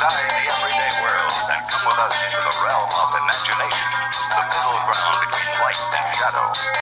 outside the everyday world and come with us into the realm of imagination, the middle ground between light and shadow.